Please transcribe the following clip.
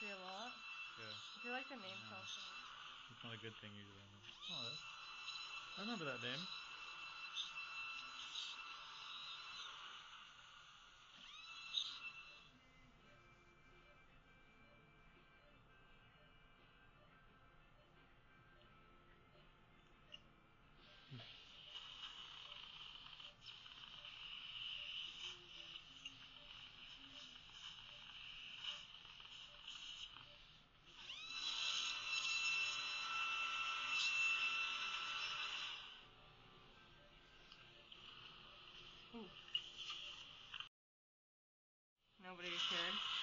tree a lot. Yeah. I feel like the name sounds familiar. It's not a good thing usually. Oh, I remember that name. Ooh. Nobody cared.